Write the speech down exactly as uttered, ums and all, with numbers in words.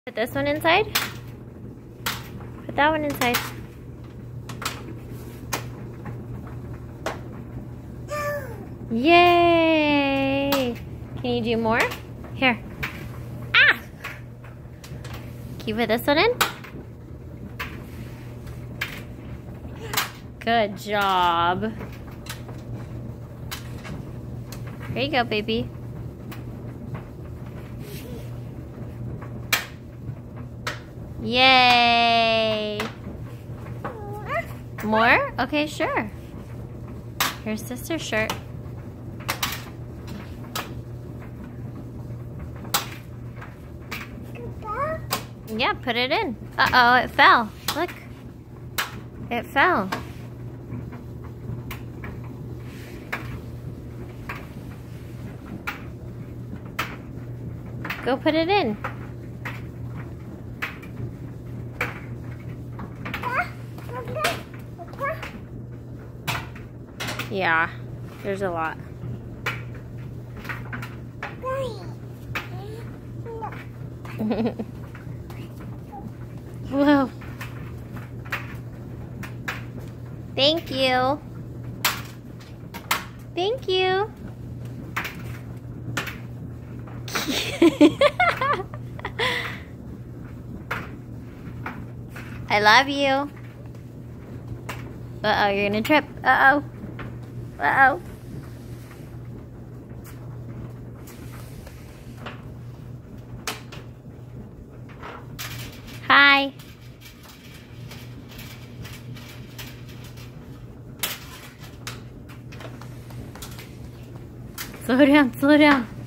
Put this one inside. Put that one inside. Yay! Can you do more? Here. Ah! Can you put this one in? Good job. Here you go, baby. Yay! More? Okay, sure. Here's sister's shirt. Yeah, put it in. Uh-oh, it fell. Look. It fell. Go put it in. Yeah, there's a lot. Whoa. Thank you. Thank you. I love you. Uh-oh, you're gonna trip. Uh-oh. Uh-oh. Hi. Slow down, slow down.